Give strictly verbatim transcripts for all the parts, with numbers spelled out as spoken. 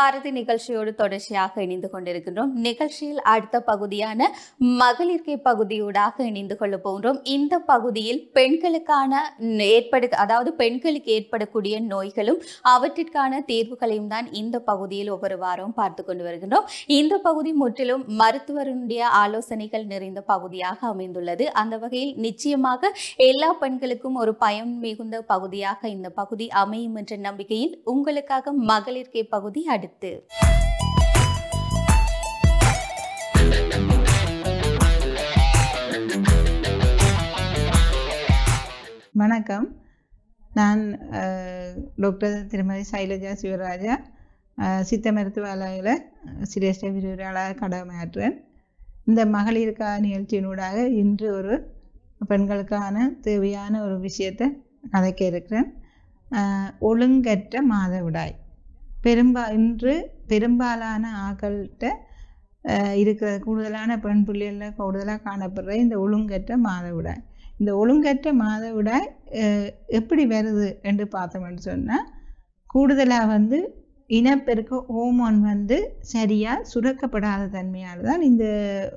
பாரதி நிகழ்ச்சியோடு தொடர்ச்சியாக இணைந்து கொண்டிருக்கின்றோம். நிகழ்ச்சியில் அடுத்த பகுதியான மகளிர்கே பகுதியூடாக இணைந்து கொள்ள போன்றோம். இந்த பகுதியில் பெண்களுக்கான ஏற்படு அதாவது பெண்களுக்கு ஏற்படக்கூடிய நோய்களும் அவற்றிற்கான தீர்வுகளையும் தான் இந்த பகுதியில் ஒவ்வொரு வாரம் பார்த்து கொண்டு வருகின்றோம். இந்த பகுதி முற்றிலும் மருத்துவருடைய ஆலோசனைகள் நிறைந்த பகுதியாக அமைந்துள்ளது. அந்த வகையில் நிச்சயமாக எல்லா பெண்களுக்கும் ஒரு பயன் மிகுந்த பகுதியாக இந்த பகுதி அமையும் என்ற நம்பிக்கையில் உங்களுக்காக மகளிர்கே பகுதி அடுத்து. வணக்கம். நான் டாக்டர் திருமதி சைலஜா சிவராஜா, சித்த மருத்துவமனையில் சிரேஷ்ட விரிவுரையாளராக கடமையாற்றுறேன். இந்த மகளிருக்கான நிகழ்ச்சியினூடாக இன்று ஒரு பெண்களுக்கான தேவையான ஒரு விஷயத்தை கதைக்க இருக்கிறேன். ஒழுங்கற்ற மாதவிடாய் பெரும்பா இன்று பெரும்பாலான ஆக்கள்கிட்ட இருக்கிற கூடுதலான பெண் பிள்ளைகளில் கூடுதலாக காணப்படுற இந்த ஒழுங்கற்ற மாதவிடாய். இந்த ஒழுங்கற்ற மாதவிடாய் எப்படி வருது என்று பார்த்தோம்னு சொன்னால், கூடுதலாக வந்து இனப்பெருக்க ஹோமோன் வந்து சரியாக சுரக்கப்படாத தன்மையால் தான் இந்த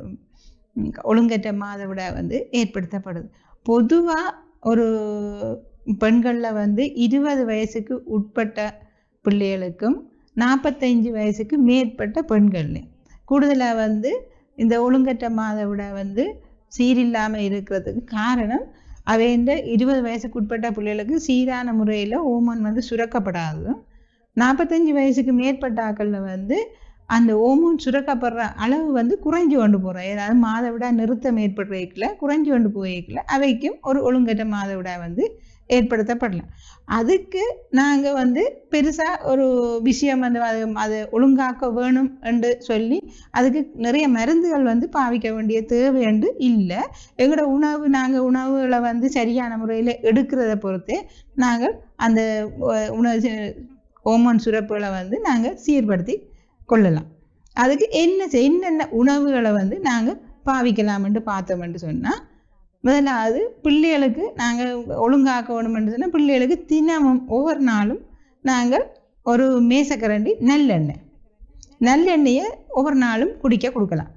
ஒழுங்கற்ற மாதவிடாய் வந்து ஏற்படுத்தப்படுது. பொதுவாக ஒரு பெண்களில் வந்து இருபது வயசுக்கு உட்பட்ட பிள்ளைகளுக்கும் நாற்பத்தஞ்சு வயசுக்கு மேற்பட்ட பெண்கள்லையும் கூடுதலாக வந்து இந்த ஒழுங்கற்ற மாதவிடாய் வந்து சீரில்லாமல் இருக்கிறதுக்கு காரணம், அவை இந்த இருபது வயசுக்கு உட்பட்ட பிள்ளைகளுக்கு சீரான முறையில் ஹோமோன் வந்து சுரக்கப்படாததும், நாற்பத்தஞ்சு வயசுக்கு மேற்பட்ட ஆக்களில் வந்து அந்த ஹோமோன் சுரக்கப்படுற அளவு வந்து குறைஞ்சு கொண்டு போகிறோம். ஏதாவது மாதவிடாய் நிறுத்தம் ஏற்படுறதுக்குள்ள குறைஞ்சு கொண்டு போய்க்கல அவைக்கும் ஒரு ஒழுங்கற்ற மாதவிடாய் வந்து ஏற்படுத்தப்படலாம். அதுக்கு நாங்கள் வந்து பெருசாக ஒரு விஷயம் வந்து அது அதை ஒழுங்காக்க வேணும் என்று சொல்லி அதுக்கு நிறைய மருந்துகள் வந்து பாவிக்க வேண்டிய தேவை என்று இல்லை. எங்களோட உணவு நாங்கள் உணவுகளை வந்து சரியான முறையில் எடுக்கிறத பொறுத்தே நாங்கள் அந்த உணவு ஹோமோன் சுரப்புகளை வந்து நாங்கள் சீர்படுத்தி கொள்ளலாம். அதுக்கு என்ன என்னென்ன உணவுகளை வந்து நாங்கள் பாவிக்கலாம்னு பார்த்தோம்னு சொன்னால், முதலாவது பிள்ளைகளுக்கு நாங்கள் ஒழுங்காக்க வேணும்னு சொன்னால் பிள்ளைகளுக்கு தினமும் ஒவ்வொரு நாளும் நாங்கள் ஒரு மேசக்கரண்டி நல்லெண்ணெய் நல்லெண்ணெயை ஒவ்வொரு நாளும் குடிக்க கொடுக்கலாம்.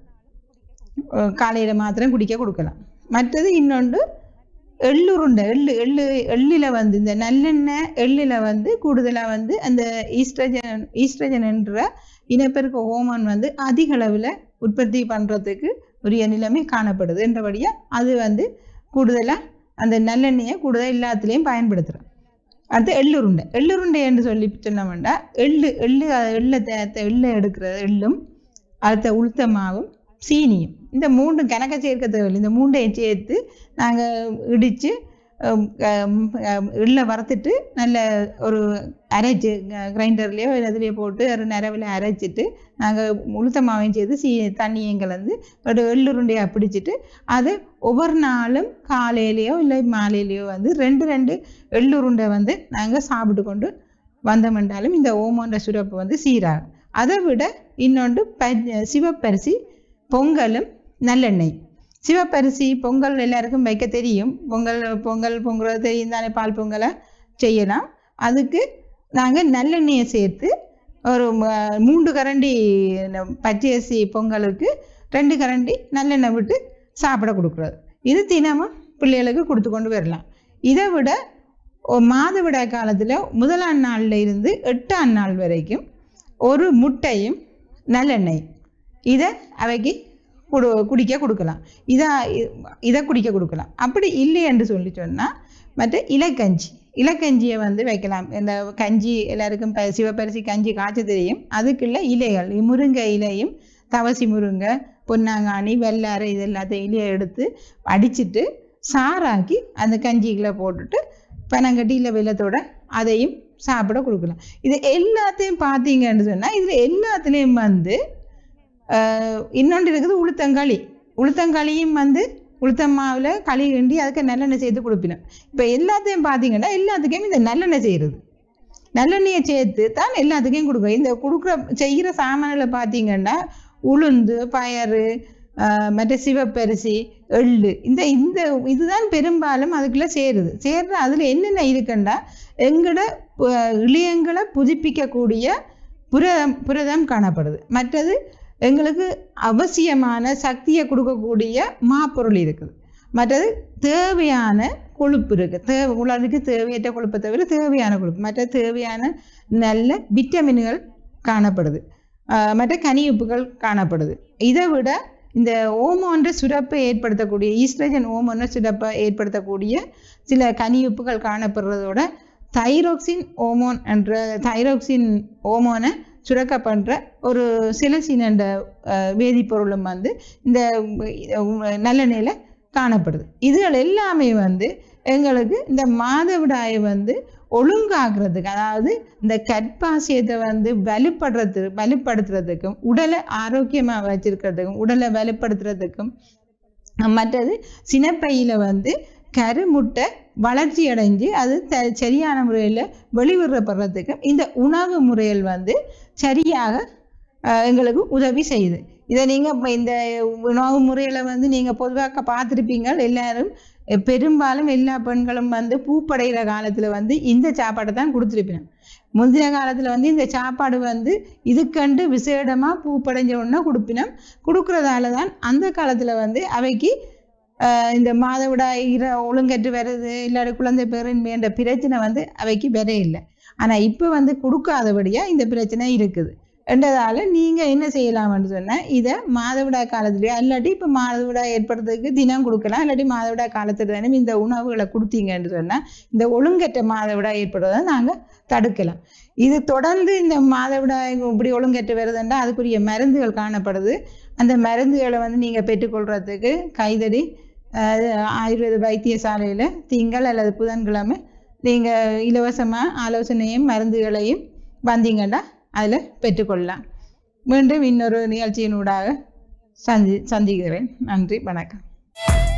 காலையில் மாத்திரம் குடிக்க கொடுக்கலாம். மற்றது இன்னொன்று எள்ளுருண்டை எள்ளு எள்ளு எள்ளில் வந்து இந்த நல்லெண்ணெய் எள்ளில் வந்து கூடுதலாக வந்து அந்த ஈஸ்ட்ரஜன் ஈஸ்ட்ரஜன் என்ற இனப்பெருக்க ஹோமோன் வந்து அதிக அளவில் உற்பத்தி பண்ணுறதுக்கு உரிய நிலைமை காணப்படுது என்றபடியாக அது வந்து கூடுதலாக அந்த நல்லெண்ணெயை கூடுதலாக எல்லாத்துலேயும் பயன்படுத்துகிறோம். அடுத்து எள்ளுருண்டை எள்ளுருண்டை என்று சொல்லி சொன்னோம்னா எள்ளு எள்ளு எள்ளை தேத்த எள்ளை எடுக்கிறது எள்ளும் அடுத்த உளுத்தமாவும் சீனியும் இந்த மூன்று கணக்க சேர்க்க தேவையில்லை. இந்த மூண்டையும் சேர்த்து நாங்கள் இடித்து எள்ளை வறுத்துட்டு நல்ல ஒரு அரைச்சி கிரைண்டர்லேயோ இதுலேயோ போட்டு ஒரு நிறவில் அரைச்சிட்டு நாங்கள் உளுத்த மாவையும் சேர்த்து சீ தண்ணியும் கலந்து ஒரு எள்ளுருண்டையாக பிடிச்சிட்டு அது ஒவ்வொரு நாளும் காலையிலையோ இல்லை மாலையிலையோ வந்து ரெண்டு ரெண்டு எள்ளுருண்டை வந்து நாங்கள் சாப்பிட்டு கொண்டு வந்தோம்னாலும் இந்த ஓமோன்ற சுரப்பு வந்து சீராகும். அதை விட இன்னொன்று ப சிவப்பரிசி பொங்கலும் நல்லெண்ணெய். சிவப்பரிசி பொங்கல் எல்லாருக்கும் வைக்க தெரியும். பொங்கல் பொங்கல் பொங்குறது தெரியும் தானே, பால் பொங்கலை செய்யலாம். அதுக்கு நாங்கள் நல்லெண்ணெயை சேர்த்து ஒரு மூன்று கரண்டி பச்சரிசி பொங்கலுக்கு ரெண்டு கரண்டி நல்லெண்ணெய் விட்டு சாப்பிட கொடுக்குறது. இது தினமும் பிள்ளைகளுக்கு கொடுத்து கொண்டு வரலாம். இதை விட மாதவிடாய் காலத்தில் முதலாம் நாளில் இருந்து எட்டாம் நாள் வரைக்கும் ஒரு முட்டையும் நல்லெண்ணெய் இதை அவைக்கு குடு குடிக்க கொடுக்கலாம். இதை இதை குடிக்க கொடுக்கலாம். அப்படி இல்லை என்று சொல்லி சொன்னால் மற்ற இலக்கஞ்சி இலக்கஞ்சியை வந்து வைக்கலாம். இந்த கஞ்சி எல்லாருக்கும் ப சிவப்பரிசி கஞ்சி காய்ச்ச தெரியும். அதுக்குள்ள இலைகள் முருங்கை இலையும் தவசி முருங்கை பொன்னாங்கானி வெள்ளாரை இது எல்லாத்தையும் இலையை எடுத்து அடிச்சுட்டு சாராக்கி அந்த கஞ்சிகளை போட்டுட்டு பனங்கட்டியில் வெள்ளத்தோட அதையும் சாப்பிட கொடுக்கலாம். இது எல்லாத்தையும் பார்த்தீங்கன்னு சொன்னால் இதில் எல்லாத்துலேயும் வந்து இன்னொன்று இருக்குது உளுத்தங்களி. உளுத்தங்களியும் வந்து உளுத்தம்மாவில் களி கிண்டி அதுக்கு நல்லெண்ணெய் சேர்த்து கொடுப்பினோம். இப்போ எல்லாத்தையும் பார்த்தீங்கன்னா எல்லாத்துக்கும் இந்த நல்லெண்ணெய் செய்கிறது நல்லெண்ணெயை சேர்த்து தான் எல்லாத்துக்கும் கொடுக்குறோம். இந்த கொடுக்குற செய்கிற சாமான்களை பார்த்தீங்கன்னா உளுந்து பயறு மற்ற சிவப்பரிசி எள்ளு இந்த இந்த இதுதான் பெரும்பாலும் அதுக்குள்ளே சேருது. சேர்ற அதில் என்னென்ன இருக்குன்னா எங்களோட இளையங்களை புதுப்பிக்கக்கூடிய புரதம் புரதம் காணப்படுது. மற்றது எங்களுக்கு அவசியமான சக்தியை கொடுக்கக்கூடிய மாப்பொருள் இருக்குது. மற்றது தேவையான கொழுப்பு இருக்குது. தேவை உலகுக்கு தேவையற்ற கொழுப்பை தவிர தேவையான கொழுப்பு, மற்ற தேவையான நல்ல விட்டமின்கள் காணப்படுது. மற்ற கனியுப்புகள் காணப்படுது. இதை விட இந்த ஓமோன்ற சுரப்பை ஏற்படுத்தக்கூடிய ஈஸ்ட்ரஜன் ஓமோன்ற சுரப்பை ஏற்படுத்தக்கூடிய சில கனியுப்புகள் காணப்படுறதோட தைரோக்சின் ஓமோன் என்ற தைரோக்சின் ஓமோனை சுரக்க பண்ணுற ஒரு சிலசின் என்ற வேதிப்பொருளும் வந்து இந்த நல்லெண்ணெயில் காணப்படுது. இதுகள் எல்லாமே வந்து எங்களுக்கு இந்த மாதவிடாயை வந்து ஒழுங்காக்குறதுக்கு, அதாவது இந்த கற்பாசியத்தை வந்து வலுப்படுறது வலுப்படுத்துறதுக்கும் உடலை ஆரோக்கியமாக வச்சிருக்கிறதுக்கும் உடலை வலுப்படுத்துறதுக்கும் மற்றது சினப்பையில் வந்து கருமுட்டை வளர்ச்சி அடைஞ்சு அது த சரியான முறையில் வெளிவிடுறப்படுறதுக்கும் இந்த உணவு முறைகள் வந்து சரியாக எங்களுக்கு உதவி செய்யுது. இதை நீங்கள் இப்போ இந்த உணவு முறையில் வந்து நீங்கள் பொதுவாக பார்த்துருப்பீங்க. எல்லாரும் பெரும்பாலும் எல்லா பெண்களும் வந்து பூப்படைகிற காலத்தில் வந்து இந்த சாப்பாட்டை தான் கொடுத்துருப்பினோம். முந்தின காலத்தில் வந்து இந்த சாப்பாடு வந்து இதுக்கண்டு விசேடமாக பூப்படைஞ்ச உடனே கொடுப்பினோம். கொடுக்குறதால தான் அந்த காலத்தில் வந்து அவைக்கு இந்த மாதவிடாய் இர ஒழுங்கற்று வருது இல்லாட்டி குழந்தை பேரின்மை என்ற பிரச்சனை வந்து அவைக்கு வர இல்லை. ஆனால் இப்போ வந்து கொடுக்காதபடியாக இந்த பிரச்சனை இருக்குது என்றதால் நீங்கள் என்ன செய்யலாம்னு சொன்னால் இதை மாதவிடாய் காலத்துலேயோ இல்லாட்டி இப்போ மாதவிடாய் ஏற்படுறதுக்கு தினம் கொடுக்கலாம், இல்லாட்டி மாதவிடாய் காலத்தில் தானே இந்த உணவுகளை கொடுத்தீங்கன்னு சொன்னால் இந்த ஒழுங்கற்ற மாதவிடாய் ஏற்படுறதை நாங்கள் தடுக்கலாம். இது தொடர்ந்து இந்த மாதவிடாய் இப்படி ஒழுங்கற்று வருதுன்னா அதுக்குரிய மருந்துகள் காணப்படுது. அந்த மருந்துகளை வந்து நீங்கள் பெற்றுக்கொள்கிறதுக்கு கைதடி ஆயுர்வேத வைத்தியசாலையில் திங்கள் அல்லது புதன்கிழமை நீங்கள் இலவசமாக ஆலோசனையும் மருந்துகளையும் வந்தீங்கன்னா அதில் பெற்றுக்கொள்ளலாம். மீண்டும் இன்னொரு நிகழ்ச்சியினூடாக சந்தி சந்திக்கிறேன். நன்றி, வணக்கம்.